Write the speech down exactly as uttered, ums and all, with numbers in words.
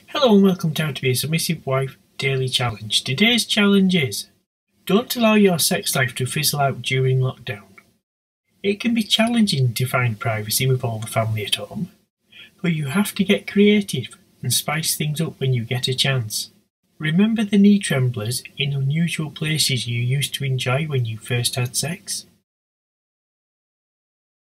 Hello and welcome to How to Be a Submissive Wife Daily Challenge. Today's challenge is: don't allow your sex life to fizzle out during lockdown. It can be challenging to find privacy with all the family at home, but you have to get creative and spice things up when you get a chance. Remember the knee tremblers in unusual places you used to enjoy when you first had sex?